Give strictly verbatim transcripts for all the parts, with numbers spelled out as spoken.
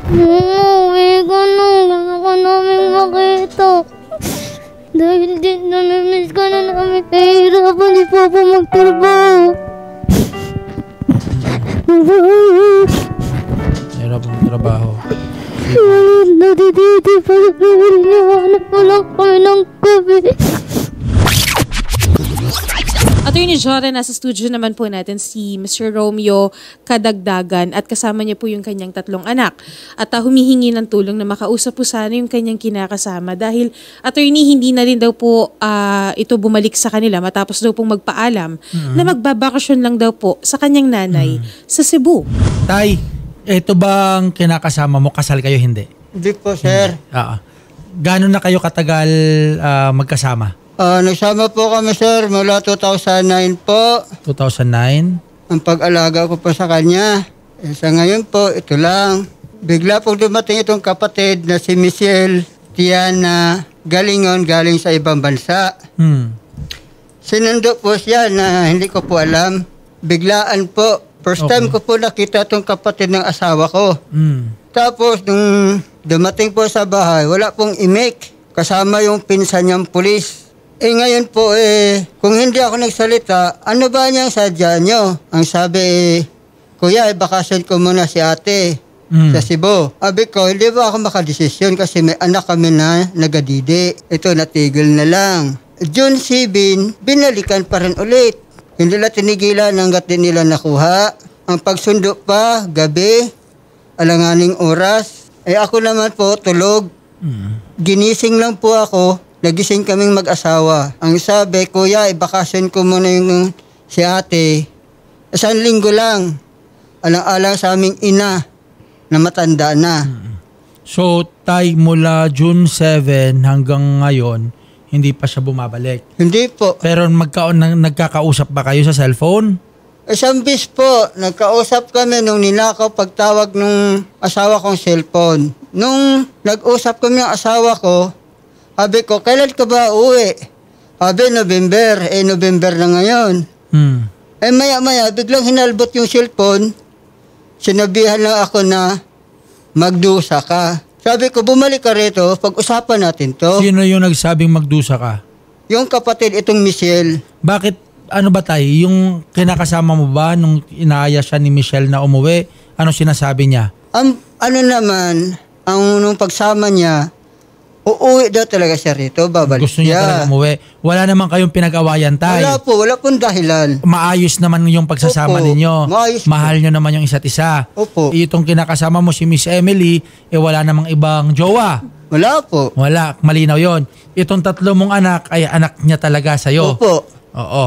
Umuwi ka na. Gusto ka namin makita. Dahil din namimiss ka na namin. Nahihirapan ni Papa magtrabaho. Nahihirapan magtrabaho. Nadididi pa rin niya. Hanap ko lang kami ng gabi. Attorney Joren, nasa studio naman po natin si Mister Romeo Kadagdagan at kasama niya po yung kanyang tatlong anak. At uh, humihingi ng tulong na makausap po sana yung kanyang kinakasama dahil attorney, hindi na rin daw po uh, ito bumalik sa kanila matapos daw pong magpaalam mm-hmm. na magbabakasyon lang daw po sa kanyang nanay mm-hmm. sa Cebu. Tay, ito bang kinakasama mo? Kasal kayo, hindi? Hindi po, sir. Oo. Gano'n na kayo katagal uh, magkasama? Uh, nagsama po kami, sir, mula two thousand nine po. two thousand nine? Ang pag-alaga ko po sa kanya. Eh, sa ngayon po, ito lang. Bigla po dumating itong kapatid na si Michelle Tiana Galingon, galing sa ibang bansa. Hmm. Sinundo po siya na hindi ko po alam. Biglaan po. First okay. time ko po nakita itong kapatid ng asawa ko. Hmm. Tapos, nung dumating po sa bahay, wala pong imik. Kasama yung pinsan niyang pulis. Eh ngayon po eh, kung hindi ako nagsalita, ano ba niyang sadya niyo? Ang sabi eh, Kuya, eh, bakasyon ko muna si ate mm. sa Cebu. Sabi ko, hindi ba ako makadesisyon kasi may anak kami na nagadidi. Ito, natigil na lang. June seven, binalikan pa rin ulit. Hindi nila tinigilan hanggat din nila nakuha. Ang pagsundo pa, gabi, alanganing oras. Eh ako naman po, tulog. Mm. Ginising lang po ako. Nagising kaming mag-asawa. Ang sabi, Kuya, ibakasyon ko muna yung si ate. Isang linggo lang. Alang-alang sa aming ina na matanda na. So, tay, mula June seven hanggang ngayon, hindi pa siya bumabalik? Hindi po. Pero magkaon, nagkakausap ba kayo sa cellphone? Isang bis po, nagkausap kami nung ninakaw pagtawag nung asawa kong cellphone. Nung nag-usap kami ng asawa ko, sabi ko, kailan ka ba uwi? Sabi, November. Eh, November na ngayon. Hmm. Eh, maya-maya, biglang hinalbot yung cellphone. Sinabihan lang ako na magdusa ka. Sabi ko, bumalik ka rito, pag-usapan natin to. Sino yung nagsabing magdusa ka? Yung kapatid, itong Michelle. Bakit, ano ba tayo, yung kinakasama mo ba nung inaaya siya ni Michelle na umuwi? Ano sinasabi niya? Um, ano naman, ang nung pagsama niya, uuwi daw talaga siya rito, babalik Gusto niya siya. talaga umuwi. Wala naman kayong pinag-awayan, tay. Wala po, wala pong dahilan. Maayos naman yung pagsasama Opo, ninyo. maayos Mahal po. nyo naman yung isa't isa. Opo. Itong kinakasama mo si Miss Emily, eh wala namang ibang jowa. Wala po. Wala, malinaw yon. Itong tatlo mong anak ay anak niya talaga sa'yo. Opo. Oo.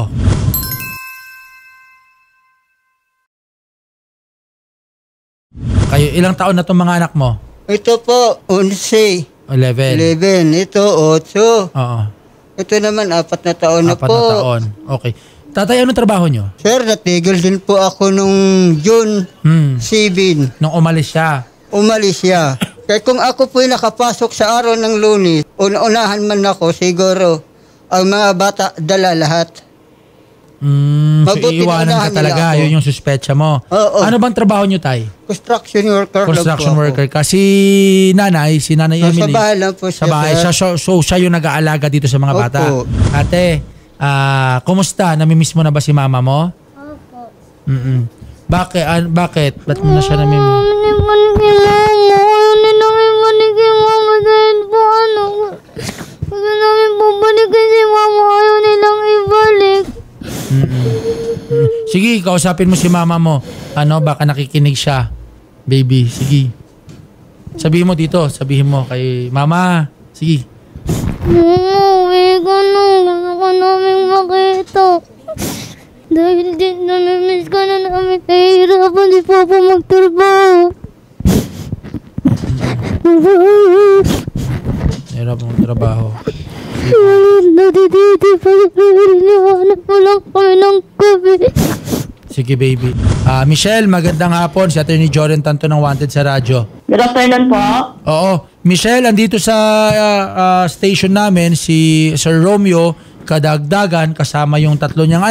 Kayo, ilang taon na itong mga anak mo? Ito po, onse. eleven. eleven. Ito, otso. Oo. Ito naman, apat na taon na Apat po. na taon. Okay. Tatay, anong trabaho nyo? Sir, natigil din po ako nung June Hmm. seven. Nung umalis siya. Umalis siya. Kaya kung ako po'y nakapasok sa araw ng Lunes, una-unahan man ako, siguro, ang mga bata, dala lahat. Mm, so Mabuti iiwanan na ka nila talaga. ako. Yun yung suspecha mo. Oo. Ano bang trabaho nyo, tay? Construction worker Construction lang po worker. Kasi nanay, si nanay ako. Emily. Sa bahay lang po siya. Sa bahay. sir. Siya, so, so siya yung nag-aalaga dito sa mga bata. Opo. Ate, ah, kumusta? Namimiss mo na ba si mama mo? Opo. Mm-mm. Bakit? Ah, bakit? Ba't mo na siya namimiss? Ayaw ni manig yung mama. Ayaw ni namin manig yung mama dahil po ano. Pag namin bumalikin si mama, ayaw nilang ibalik. Mm-mm. Mm. Sige, kausapin mo si mama mo. Ano, baka nakikinig siya. Baby, sige. Sabihin mo dito, sabihin mo kay mama. Sige. Umuwi ka na. Gusto ka namin makita. Dahil din namimiss ka na namin. Nahihirapan si Papa magtrabaho. Hirap mong trabaho. Nadididi pa rin niya. Hanap ko lang kami ng gabi. Sige, baby. Ah, Michelle, magandang hapon. Si Attorney Joren Tanto ng Wanted sa radyo. Good afternoon po. Oo. Michelle, andito sa ah, ah, station namin si Sir Romeo Kadagdagan kasama yung tatlo niyang anak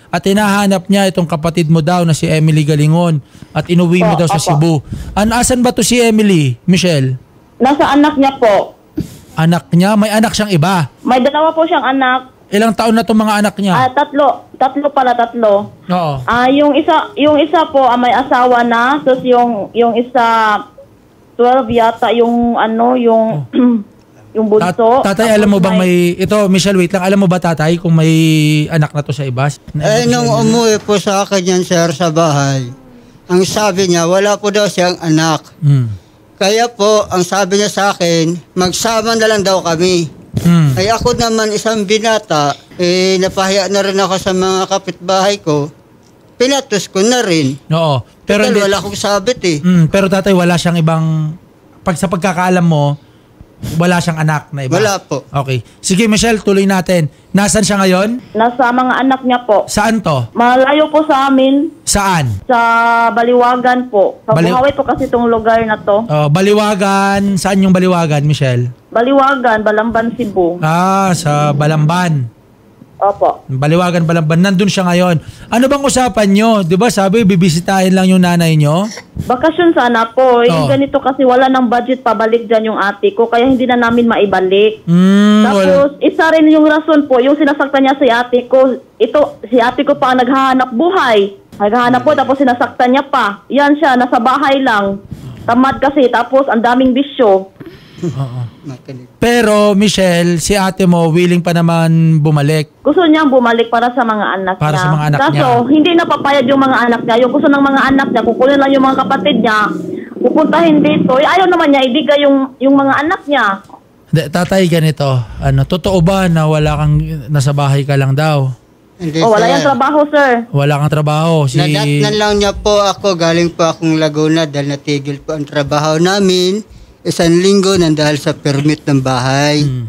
at hinahanap niya itong kapatid mo daw na si Emily Galingon at inuwi mo Po, daw sa opo. Cebu. An asan ba to si Emily, Michelle? Nasa anak niya po. Anak niya? May anak siyang iba. May dalawa po siyang anak. Ilang taon na itong mga anak niya? Ah, tatlo. Tatlo pala, tatlo. Oo. Ah, yung isa, yung isa po ah, may asawa na, tapos yung yung isa twelve yata yung ano, yung yung Tat- bunso. tatay, alam mo bang may... Ito, Michelle, wait lang. Alam mo ba, tatay, kung may anak na to sa iba? Eh, nung umuwi po sa akin yan, sir, sa bahay, ang sabi niya, wala po daw siyang anak. Hmm. Kaya po, ang sabi niya sa akin, magsama na lang daw kami. Hmm. Ay ako naman isang binata, eh napahiya na rin ako sa mga kapitbahay ko. Pinatos ko na rin. Oo. Pero, Pero hindi, wala akong sabit eh. Hmm, pero tatay, wala siyang ibang... Pag sa pagkakaalam mo, wala siyang anak na iba? Wala po. Okay. Sige, Michelle, tuloy natin. Nasaan siya ngayon? Nasa mga anak niya po. Saan to? Malayo po sa amin, Saan? sa Baliwagan po. Sa Bali- Buhawi po kasi itong lugar na to. Oh, Baliwagan. Saan yung Baliwagan, Michelle? Baliwagan, Balamban, Cebu. Ah, sa Balamban. Opo. Baliwagan, Balamban. Nandun siya ngayon. Ano bang usapan nyo? Di ba sabi, bibisitahin lang yung nanay nyo? Bakasyon sana po. Yung Oo. ganito kasi wala ng budget pabalik dyan yung ate ko, kaya hindi na namin maibalik. Hmm, wala. Tapos, isa rin yung rason po, yung sinasaktan niya si ate ko, ito, si ate ko pa ang naghahanap buhay. Naghahanap po, tapos sinasaktan niya pa. Yan siya, nasa bahay lang. Tamad kasi, tapos ang daming bisyo. Oo. Makinig. Pero, Michelle, si ate mo, willing pa naman bumalik. Gusto niyang bumalik para sa mga anak Para niya. sa mga anak Kaso, niya. hindi napapayag yung mga anak niya. Yung gusto ng mga anak niya, kukunin lang yung mga kapatid niya, pupuntahin dito. Eh, ayaw naman niya, ibigay yung, yung mga anak niya. De, tatay, ganito. Ano, totoo ba na wala kang, nasa bahay ka lang daw? Hindi, O, wala sir. yung trabaho, sir. Wala kang trabaho. Si... Nadatnan lang niya po ako, galing po akong Laguna dahil natigil po ang trabaho namin. Isang linggo nandahal sa permit ng bahay. Hmm.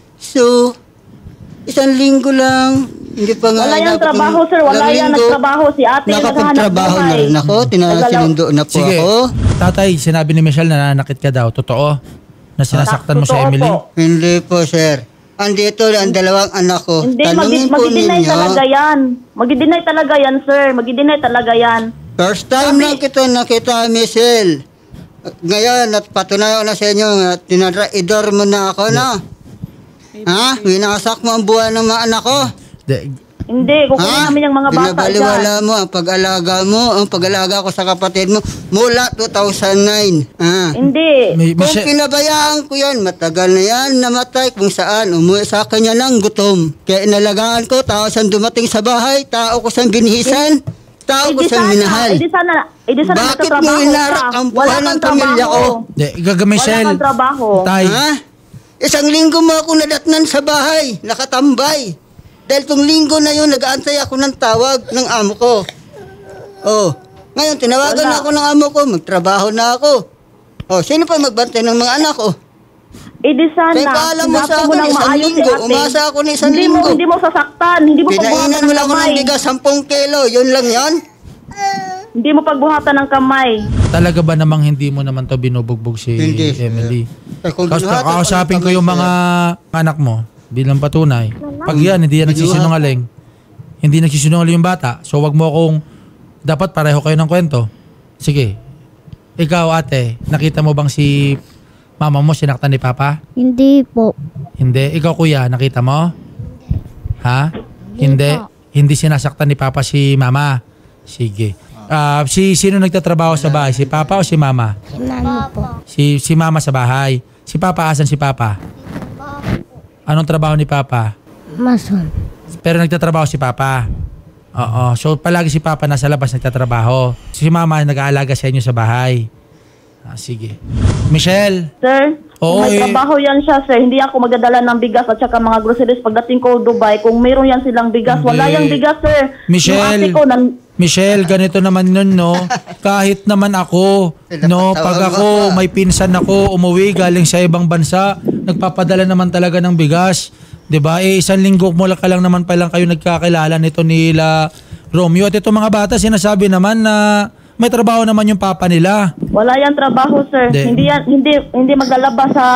So, isang linggo lang. Hindi pa nga. Wala yung dapat trabaho, ng- sir. Wala ilang yan linggo, nagtrabaho. Si ate yung naghahanap nakapagtrabaho na buhay. rin ako. Tinasilundo na po Sige. ako. Tatay, sinabi ni Michelle na nananakit ka daw. Totoo? Na sinasaktan mo si Totoo Emily? po. Hindi po, sir. Andito ang dalawang anak ko. Hindi, Tanungin magi- po magdi-deny ninyo. talaga yan. Magdi-deny talaga yan, sir. Magdi-deny talaga yan. First time lang kita nakita, Michelle. Ngayon, at patunayan ko na sa inyo, at tinadra-idor mo na ako, na. Ha? Winasak mo ang buwan ng mga anak ko. De, Hindi, kukunin namin yung mga bata Binabaliwala dyan. mo ang pag-alaga mo, ang pag-alaga ko sa kapatid mo mula two thousand nine. Ah. Hindi. may, Kung Michelle, pinabayaan ko yan, matagal na yan, namatay kung saan. Umuwi sa kanya ng gutom. Kaya inalagaan ko, tao saan dumating sa bahay, tao ko saan binihisan, tao ko Hindi saan sana, minahal. hindi sana, hindi sana Bakit nagtatrabaho mo inarak ka. ang Wala buhay ng kang pamilya trabaho. ko? de, gaga Michelle. Wala kang trabaho. Tay, Ha? Isang linggo mo ako nadatnan sa bahay, nakatambay. Dahil tong linggo na yun, nag-aantay ako ng tawag ng amo ko. Oh, ngayon tinawagan Wala. na ako ng amo ko, magtrabaho na ako. Oh, sino pa magbantay ng mga anak ko? Eh di sana, Kaya paalam mo sa sinabi akin, ng isang maayos si linggo. ate. Umasa ako ng isang hindi Mo, linggo. hindi mo sasaktan, hindi mo Pinainan pagbuhatan mo ng lang ako kamay. ng bigas, sampung kilo, yun lang yan. Hindi mo pagbuhatan ng kamay. talaga ba namang hindi mo naman to binubugbog si Hindi, sir. Emily? Eh, kung Kaus- binuhatan ko Kakausapin ng ko yung kamay, mga anak mo bilang patunay. Pag yan, hindi yan nagsisinungaling. Hindi nagsisinungaling yung bata. So wag mo akong, dapat pareho kayo ng kwento. Sige. Ikaw ate, nakita mo bang si mama mo sinaktan ni papa? Hindi po. Hindi. Ikaw kuya, nakita mo? Ha? Hindi. po. Hindi sinasaktan ni papa si mama. Sige. Ah, si sino nagtatrabaho sa bahay? Si papa o si mama? Si mama po. Si si mama sa bahay. Si papa, asan si papa? Anong trabaho ni papa? Mason. Pero nagtatrabaho si papa. Oo. So palagi si papa nasa labas nagtatrabaho. Si mama nag-aalaga sa inyo sa bahay. Ah, sige. Michelle. Sir, Oo, kung may eh. trabaho yan siya, sir. Hindi ako magdadala ng bigas at saka mga groceries pagdating ko Dubai. Kung mayroon yan silang bigas, wala Hindi. yung bigas, sir. Michelle. Yung ate ko, nan- Michelle, ganito naman nun, no? Kahit naman ako, no, pag ako, may pinsan ako, umuwi galing sa ibang bansa, nagpapadala naman talaga ng bigas. 'Di ba? Eh, isang linggo mula ka lang naman pa lang kayo nagkakilala nito nila Romeo. At itong mga bata, sinasabi naman na may trabaho naman yung papa nila. wala yan trabaho, sir. Hindi. Hindi yan, hindi, hindi maglalaba sa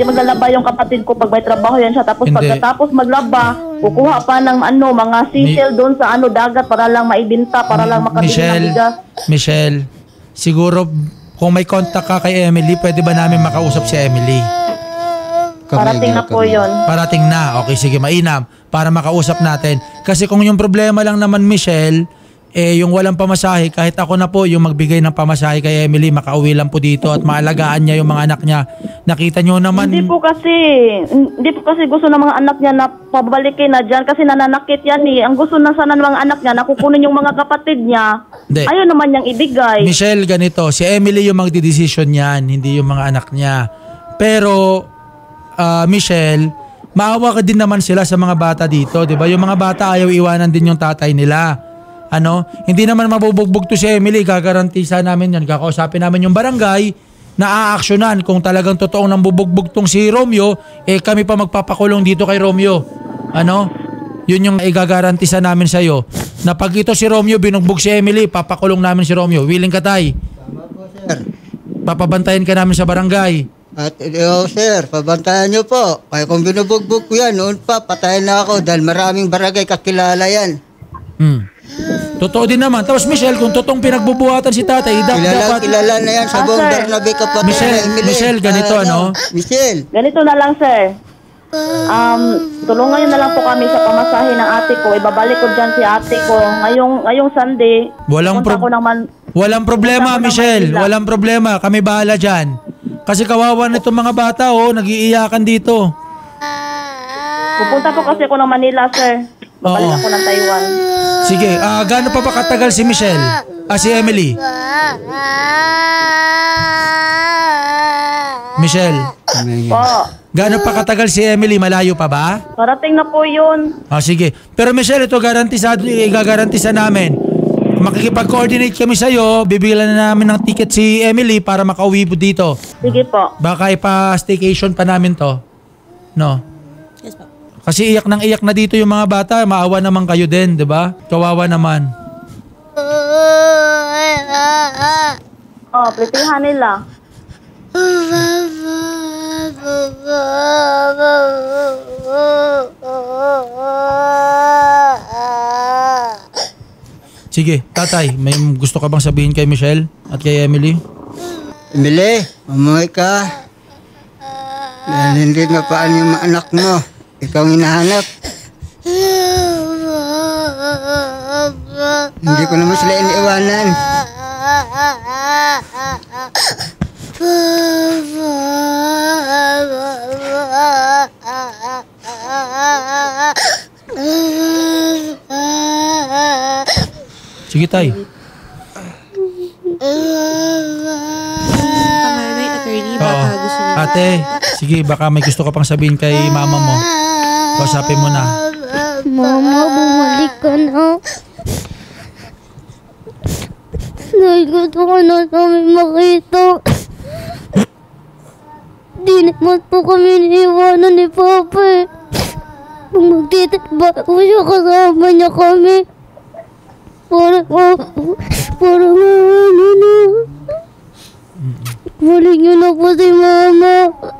hindi maglalaba yung kapatid ko pag may trabaho yan siya. Tapos Hindi. pagkatapos maglaba, kukuha pa ng ano, mga sisil doon sa ano dagat para lang maibinta, para lang makabili ng Michelle, bigas. Michelle, siguro kung may contact ka kay Emily, pwede ba namin makausap si Emily? Parating na po yun. Parating na. Okay, sige, mainam. Para makausap natin. Kasi kung yung problema lang naman, Michelle, eh yung walang pamasahe, kahit ako na po yung magbigay ng pamasahe kay Emily, makauwi lang po dito at maalagaan niya yung mga anak niya. Nakita nyo naman... Hindi po kasi, hindi po kasi gusto ng mga anak niya na pabalikin na dyan kasi nananakit yan eh. Ang gusto na sana ng mga anak niya, nakukunin yung mga kapatid niya. Hindi. Ayaw naman niyang ibigay. Michelle, ganito, si Emily yung magdidesisyon yan, hindi yung mga anak niya. Pero, ah, Michelle, maawa ka din naman sila sa mga bata dito, di ba? Yung mga bata ayaw iwanan din yung tatay nila. Ano? Hindi naman mabubugbog to si Emily, gagarantisa namin yan. Kakausapin namin yung barangay na aaksyonan kung talagang totoong nang bubugbog tong si Romeo, eh kami pa magpapakulong dito kay Romeo. Ano? Yun yung igagarantisa namin sa'yo. Na pag ito si Romeo, binugbog si Emily, papakulong namin si Romeo. Willing ka, tay? Tama po, sir. Papabantayan ka namin sa barangay. At oh, sir, pabantayan niyo po. Kaya kung binubugbog ko yan, noon pa, patayin na ako dahil maraming barangay kakilala yan. Hmm. Totoo din naman. Tapos Michelle, kung totoong pinagbubuhatan si tatay, da- Kilala, dapat... kilala na yan sa Ah, buong sir. Bernabe kapatid. Michelle, na Emily. Michelle, ganito, Ah, ano? Michelle. Ganito na lang, sir. Um, tulungan niyo na lang po kami sa pamasahe ng ate ko. Ibabalik ko dyan si ate ko. Ngayong, ngayong Sunday, Walang pupunta pro- ko naman. Walang problema, Pupunta ko ng Michelle. Manila. Walang problema. Kami bahala dyan. Kasi kawawa na itong mga bata, oh. Nag-iiyakan dito. Pupunta po kasi ako ng Manila, sir. Babalik Oo. ako ng Taiwan. Sige, ah gaano pa ba katagal si Michelle? Ah, si Emily? Michelle, Po, gaano pa katagal si Emily? Malayo pa ba? parating na po yun. Ah, sige. Pero Michelle, ito garantisado, igagarantisa namin. Makikipag-coordinate kami sa'yo, bibigyan na namin ng ticket si Emily para makauwi po dito. Sige po. Baka ipa-staycation pa namin to. No? Yes po. Kasi iyak nang iyak na dito yung mga bata, maawa naman kayo din, di ba? Kawawa naman. Oh, plitihan nila. Sige, tatay, may gusto ka bang sabihin kay Michelle at kay Emily? Emily, umuwi ka. Dahil hindi mapaan yung mga anak mo. Ikaw ang hinahanap. Hindi ko naman sila iniiwanan. Sige, tay. Panganay, attorney, baka Oo. gusto niya. Ate, sige, baka may gusto ka pang sabihin kay mama mo. Kausapin mo na. Mama, bumalik ka na. Dahil gusto ko na namin makita. Di naman po kami niiwanan ni Papa eh. Kung magtitrabaho siya, kasama niya kami. Para, para ano na. Balik niyo na po si Mama.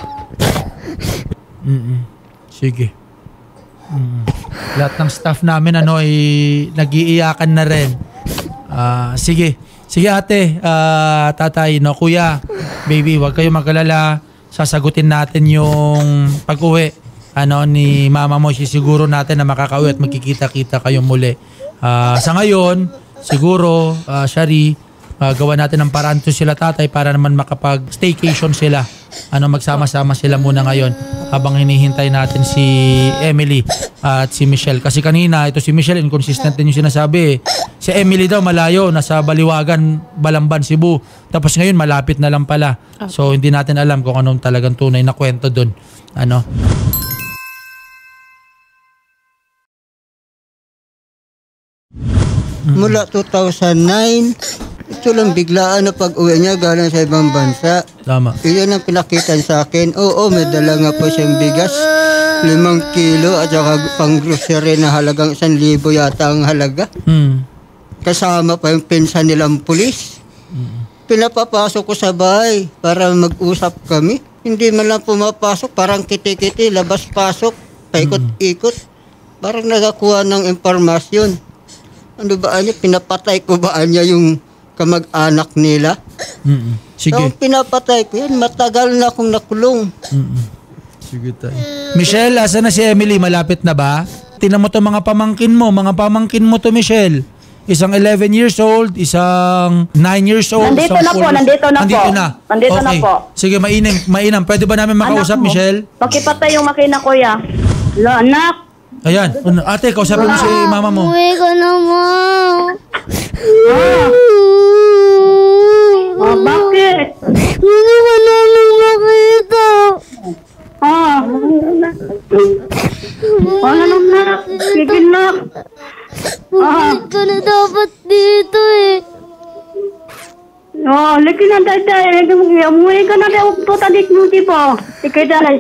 Mm-mm. Sige. Mm. Lahat ng staff namin ano ay nag-iiyakan na rin. Ah, sige. Sige ate, ah, tatay, no, kuya, baby, huwag kayo mag-alala. Sasagutin natin yung pag-uwi ano ni mama mo. Siguro natin na makakauwi at magkikita-kita kayo muli. Ah, sa ngayon, siguro, ah, Shari, ah, gawa natin ng paraan to sila tatay para naman makapag-staycation sila. Ano, magsama-sama sila muna ngayon habang hinihintay natin si Emily at si Michelle. Kasi kanina, ito si Michelle, inconsistent din yung sinasabi. Si Emily daw malayo, nasa Baliwagan, Balamban, Cebu. Tapos ngayon, malapit na lang pala. So, hindi natin alam kung anong talagang tunay na kwento dun. Ano? Mula two thousand nine, ito lang biglaan na pag-uwi niya galing sa ibang bansa. Tama. Iyon ang pinakita sa akin. Oo, may dala nga po siyang bigas. Limang kilo at saka pang grocery na halagang isang libo yata ang halaga. Hmm. Kasama pa yung pinsan nilang pulis. Pinapapasok ko sa bahay para mag-usap kami. Hindi man lang pumapasok, parang kiti-kiti, labas-pasok, paikot-ikot. Parang nagakuha ng impormasyon. Ano ba niya, pinapatay ko ba niya yung kamag-anak nila? Mm-mm. Sige. So, pinapatay ko yan, matagal na akong nakulong. Mm-mm. Sige tayo. Michelle, asa na si Emily? Malapit na ba? Tinan mo to mga pamangkin mo. Mga pamangkin mo to, Michelle. Isang eleven years old, isang nine years old. Nandito isang na po, four years- nandito na nandito po. Na. Nandito na Okay. po. Sige, mainam. Mainam. Pwede ba namin makausap, Anak mo. Michelle? Pakipatay yung makina, kuya. Lo, anak. Ayan. Ano, ate, kausapin mo si mama mo. Umuwi ka na, ma. Oh, bakit? Hindi ka namin makita. Ah. Wala nang na. Sige na. Ah. Umuwi ka na dapat dito eh. Oh, lagi na daday. Umuwi ka na daw po tadik mo tipo. Sige daday.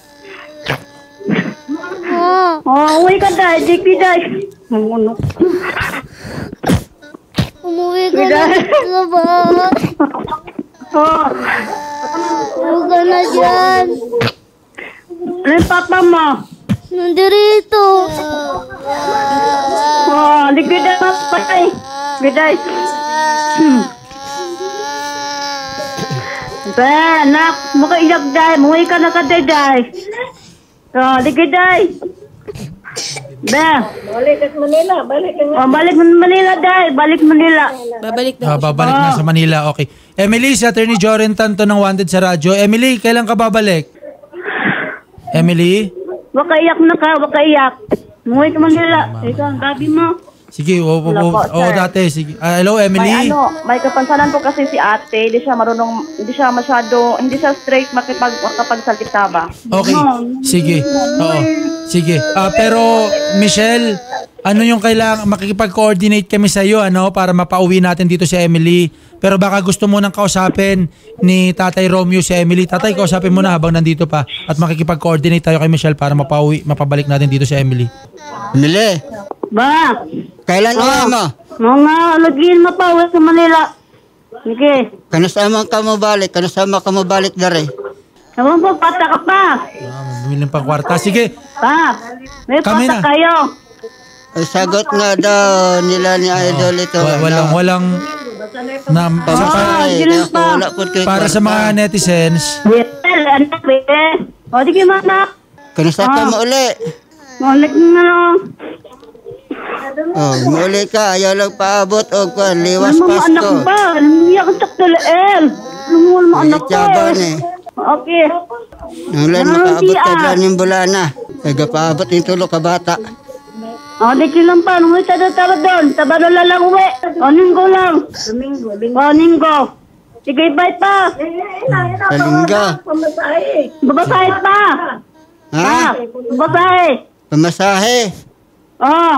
Ma. Oh, umuwi ka daday. Sige daday. Ano? Umuwi ka na sa bahay. Oh. Huwag ka na dyan. Ano yung papa mo? Nandirito. Oh, lagi na patay. Giday. Hmm. Be, anak, makaiyak day. Umuwi ka na ka daday. Oh, lagi day. Be. Balik ka Manila. Balik ka oh, balik mo Manila day. Balik Manila. Babalik daw Ah, siya. babalik na sa Manila. Okay. Emily, si Attorney Joren Tanto ng Wanted sa radyo. Emily, kailan ka babalik? Emily? Wakaiyak na ka, wakaiyak. Umuwi ka Manila. Ikaw, ang gabi mo. Sige, o, o, Wala o, po, o sir. dati. Sige. Ah, hello, Emily? May ano, may kapansanan po kasi si ate, hindi siya marunong, hindi siya masyado, hindi siya straight makipag, makapagsalita ba? Okay. Sige. Oo. Sige. Ah, pero, Michelle, ano yung kailangan, makikipag-coordinate kami sa iyo, ano, para mapauwi natin dito si Emily. Pero baka gusto mo nang kausapin ni Tatay Romeo si Emily. Tatay, kausapin mo na habang nandito pa. At makikipag-coordinate tayo kay Michelle para mapauwi, mapabalik natin dito si Emily. Mili, Ba? kailan uwi mo? Mga lagyan mo pa, uwi sa Manila. Sige. Kanasama ka mo balik, kanasama ka mo balik dari. Ewan po, pata ka pa. Ah, bumili ng pangkwarta. Sige. Pa, may Kami pata na. kayo. Ay, sagot nga daw nila ni Idol ito. Wa- walang, ano, walang, na, sa, pamasahe, yun kaya pa. wala po kay para sa mga netizens, Well, anak, eh. O, di kayo anak. Kanasama ka Ah. mo uli. Malik na lang. Oh, muli ka, ayaw lang paabot o kwan, liwas Ano mo anak Pasko. ba? Lumiyak ang takdalael. Ano mo mo anak ko Nagityaban eh. eh. Okay. Nang lang Ah, makaabot ka siya. dyan yung bulana. Nagapaabot yung tulo ka bata. O, di kayo lang pa. Nung ito tara doon. Sabado na lang uwi. O, linggo lang. Domingo. O, linggo. Sige, bye pa. Sa linggo. Babasahit pa. Ha? Ah, babasahit. Pamasahe. Oh.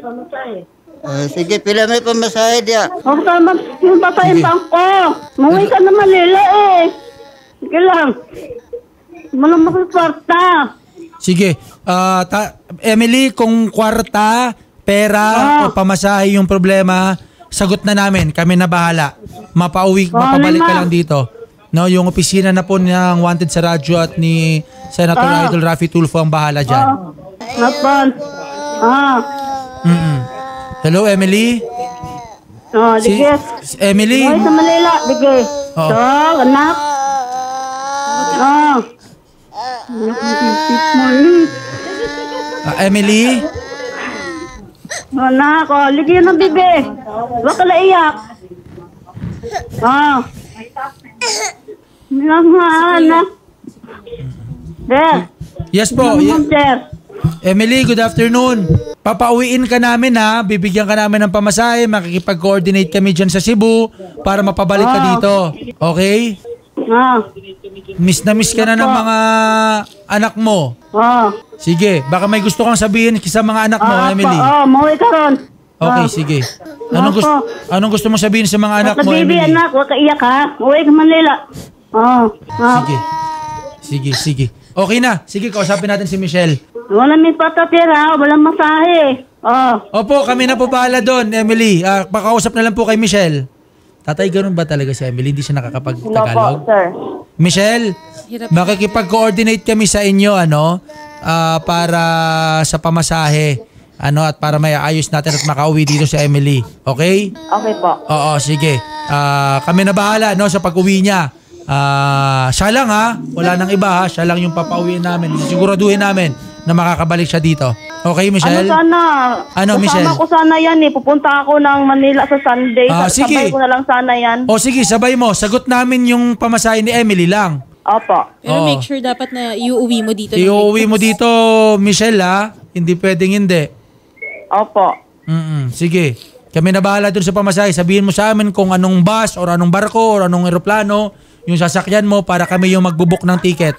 Oh, sige, pila may pamasahe dia. Huwag ka mag- yung basahin pa ko. Muwi ka na Manila eh. Sige lang. Walang makikwarta. sige. Ah, ta- Emily, kung kwarta, pera Ah. o pamasahe yung problema, sagot na namin. Kami na bahala. Mapauwi, Oh, mapabalik ka lima. lang dito. No, yung opisina na po ng Wanted sa radyo at ni Senator Ah. Idol Raffy Tulfo ang bahala dyan. Oh. Napon. Ah. Mm-mm. Hello, Emily? Oh, Si, sige. si Emily? Muwi sa Manila. Sige. Oo. So, anak. Oh. Anak, mo. Ah, Emily? Anak, oh, ligyan ng bibi. Huwag ka naiyak. Oh. Anak nga, anak. There. Yes po. Anak Ye- mo, sir. Emily, good afternoon. Papauwiin ka namin ha. Bibigyan ka namin ng pamasahe. Makikipag-coordinate kami dyan sa Cebu para mapabalik ka Ah. dito. Okay? Ah. Miss na miss ka na ng mga anak mo. Oh. Sige, baka may gusto kang sabihin sa mga anak mo, Ah, Emily. pa- Oh, muwi ka ron. Okay, Ah. sige. Anong gusto anong gusto mo sabihin sa mga anak Huwag mo, ka, baby, Emily? anak. Huwag ka iyak, ha? Muwi ka Manila. Oh. Ah. Sige. Sige, sige. Okay na. Sige, kausapin natin si Michelle. Wala may patatira. Walang masahe. Oh. Opo, kami na po bahala doon, Emily. Ah, pakausap na lang po kay Michelle. Tatay, ganun ba talaga si Emily? Hindi siya Hello po, nakakapag-Tagalog? sir. Michelle, Hirap. makikipag-coordinate kami sa inyo ano ah, para sa pamasahe ano at para may ayos natin at makauwi dito sa Emily. Okay? Okay po. Oo, sige. Ah, kami na bahala no sa pag-uwi niya. Ah, siya lang ha. Wala nang iba ha. Siya lang yung papauwiin namin. Siguraduhin namin na makakabalik siya dito. Okay, Michelle? Ano sana? Ano, Michelle? Kasama ko sana yan eh. Pupunta ako ng Manila sa Sunday. Ah, Sa- sige. Sabay ko na lang sana yan. O sige, sabay mo. Sagot namin yung pamasahe ni Emily lang. Opo. Pero Oo. make sure dapat na iuwi mo dito. ng Iuwi mo ligtas. dito, Michelle ha. Hindi pwedeng hindi. Opo. Mm-mm. Sige. Kami na bahala dun sa pamasahe. Sabihin mo sa amin kung anong bus or anong barko or anong eroplano yung sasakyan mo para kami yung magbubuk ng ticket.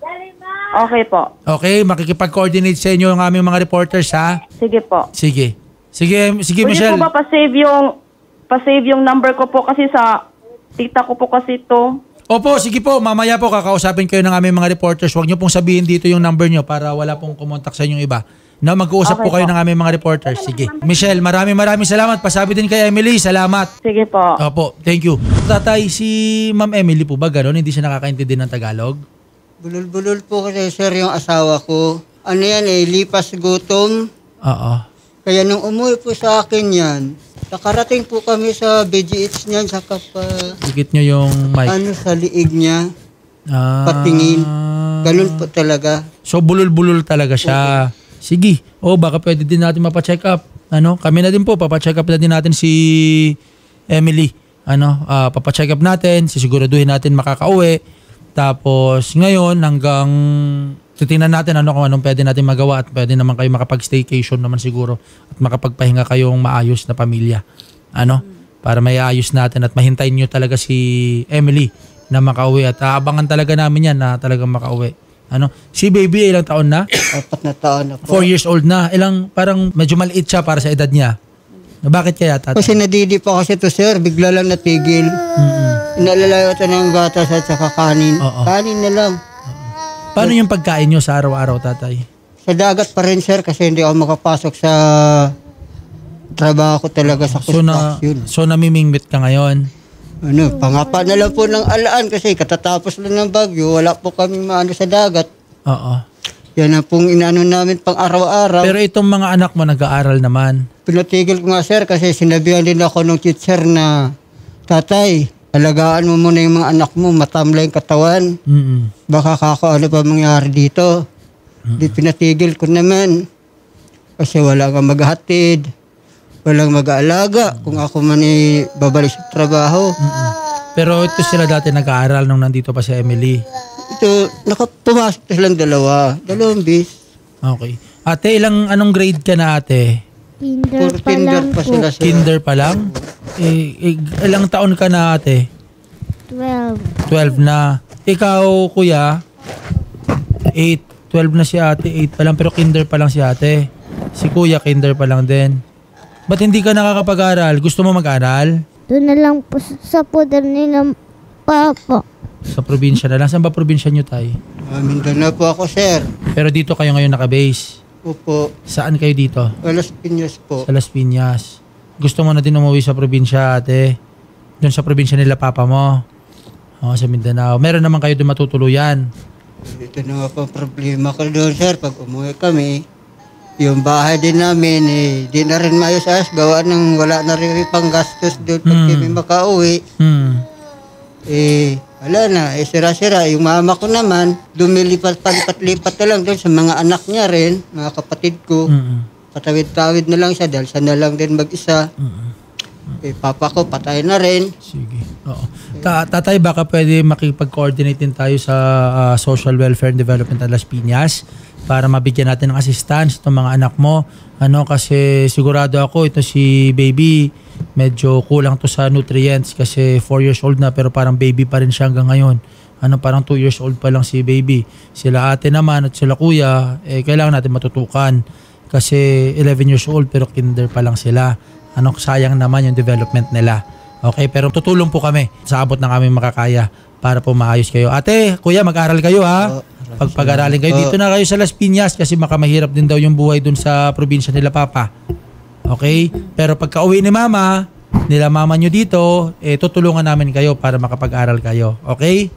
Okay po. Okay? Makikipag-coordinate sa inyo yung aming mga reporters ha. Sige po. Sige. Sige, sige Pwede Michelle. po ba pa-save yung, pa-save yung number ko po kasi sa tita ko po kasi to. Opo, sige po. Mamaya po kakausapin kayo ng aming mga reporters. Huwag niyo pong sabihin dito yung number niyo para wala pong kumontak sa inyong iba. Na mag-uusap Okay po kayo po. ng aming mga reporters. Sige. Michelle, maraming maraming salamat. Pasabi din kay Emily. Salamat. Sige po. Opo, thank you. Tatay, si Ma'am Emily po ba gano'n? Hindi siya nakakaintindi ng Tagalog? Bulol-bulol po kasi sir yung asawa ko. Ano yan eh, lipas gutom. Oo. Kaya nung umuwi po sa akin yan, nakarating po kami sa B G H niyan sa kapa, Dikit nyo yung mic. ano sa liig niya, Ah. patingin. Ganun po talaga. So, bulol-bulol talaga siya. Sige. O, baka pwede din natin mapacheck up. Ano? Kami na din po, papacheck up na din natin si Emily. Ano? Ah, papacheck up natin, sisiguraduhin natin makakauwi. Tapos, ngayon, hanggang titingnan natin ano kung anong pwede natin magawa at pwede naman kayo makapag-staycation naman siguro at makapagpahinga kayong maayos na pamilya. Ano? Para may ayos natin at mahintayin nyo talaga si Emily na makauwi at aabangan talaga namin yan na talagang makauwi. Ano? Si baby ilang taon na? Apat na taon na po. Four years old na. Ilang parang medyo maliit siya para sa edad niya. Bakit kaya tatay? Kasi nadidi pa kasi to sir, bigla lang natigil. Inalalayo ito ng gatas at saka kanin. Oo. Kanin na lang. Paano yung pagkain nyo sa araw-araw, tatay? Sa dagat pa rin sir kasi hindi ako makapasok sa trabaho ko talaga sa So, na, construction. so namimingwit ka ngayon? Ano, pangapa na lang po ng alaan kasi katatapos lang ng bagyo, wala po kaming maano sa dagat. Oo. Yan ang pong inaano namin pang araw-araw. Pero itong mga anak mo nag-aaral naman. Pinatigil ko nga sir kasi sinabihan din ako ng teacher na, tatay, alagaan mo muna yung mga anak mo, matamlay yung katawan. Mm-mm. Baka kako ano pa mangyari dito. Di pinatigil ko naman. Kasi wala kang maghatid. Walang mag-aalaga kung ako man ay babalik sa trabaho. Pero ito sila dati nag-aaral nung nandito pa si Emily. Ito, nakapumasok na silang dalawa. Dalawang bis. Okay. Ate, ilang anong grade ka na ate? Kinder Puro pa kinder lang pa po. sila sir. Kinder pa lang? Eh, eh, ilang taon ka na ate? twelve. twelve na. Ikaw, kuya? eight. twelve na si ate, eight pa lang. Pero kinder pa lang si ate. Si kuya, kinder pa lang din. Ba't hindi ka nakakapag-aral? Gusto mo mag-aral? Doon na lang po sa sa poder nila papa. Sa probinsya na lang. Saan ba probinsya nyo, tay? Ah, Mindanao po ako sir. Pero dito kayo ngayon nakabase. Opo. Saan kayo dito? Alas Piñas po. Sa Las Piñas. Gusto mo na din umuwi sa probinsya, ate? Doon sa probinsya nila papa mo? Oo, sa Mindanao. Meron naman kayo doon matutuluyan. Ito na nga po ang problema ko doon sir. Pag umuwi kami, yung bahay din namin, eh, di na rin maayos ayos. Gawa ng wala na rin pang gastos doon pag Hmm. kami makauwi. Hmm. Eh, wala na. Eh, sira-sira. Yung mama ko naman, dumilipat, palipat-lipat na lang doon sa mga anak niya rin, mga kapatid ko. Mm-mm. Patawid-tawid na lang siya dahil siya na lang din mag-isa. Eh, papa ko, patay na rin. Sige. Oo. Ta- tatay, baka pwede makipag-coordinate din tayo sa ah, Social Welfare and Development at Las Piñas para mabigyan natin ng assistance itong mga anak mo. Ano, kasi sigurado ako, ito si baby, medyo kulang to sa nutrients kasi four years old na pero parang baby pa rin siya hanggang ngayon. Ano, parang two years old pa lang si baby. Sila ate naman at sila kuya, eh, kailangan natin matutukan kasi eleven years old pero kinder pa lang sila. Ano, sayang naman yung development nila. Okay, pero tutulong po kami sa abot ng aming makakaya para po maayos kayo. Ate, kuya, mag-aral kayo ha. Pag-pag-aralin kayo, dito na kayo sa Las Piñas kasi makamahirap din daw yung buhay dun sa probinsya nila papa. Okay? Pero pagka uwi ni mama, nila mama nyo dito, eh tutulungan namin kayo para makapag-aral kayo. Okay?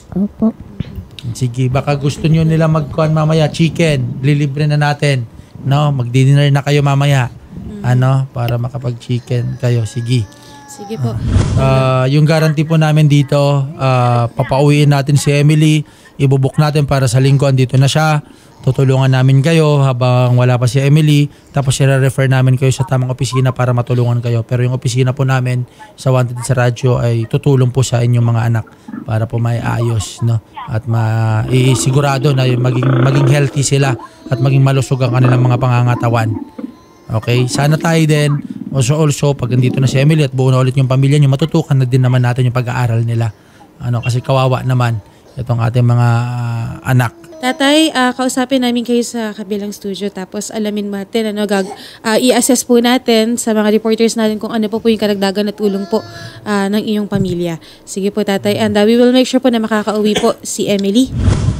Opo. Sige, baka gusto nyo nila magkuhan mamaya, chicken, lilibre na natin. No, magdi-dinner na kayo mamaya. Ano, para makapag-chicken kayo. Sige. Sige po. Ah, yung guarantee po namin dito, ah, papauwiin natin si Emily, ibubuk natin para sa linggo andito na siya. Tutulungan namin kayo habang wala pa si Emily. Tapos i-refer namin kayo sa tamang opisina para matulungan kayo. Pero yung opisina po namin sa Wanted sa Radyo ay tutulong po sa inyong mga anak para po may ayos, no? At maisigurado na yung maging, maging healthy sila at maging malusog ang kanilang mga pangangatawan. Okay? Sana tayo din, also, also pag nandito na si Emily at buo na ulit yung pamilya niyo, matutukan na din naman natin yung pag-aaral nila. Ano, kasi kawawa naman itong ating mga uh, anak. Tatay, uh, kausapin namin kayo sa kabilang studio tapos alamin natin, ano, gag, uh, i-assess po natin sa mga reporters natin kung ano po po yung karagdagan na tulong po uh, ng iyong pamilya. Sige po tatay, and uh, we will make sure po na makakauwi po si Emily.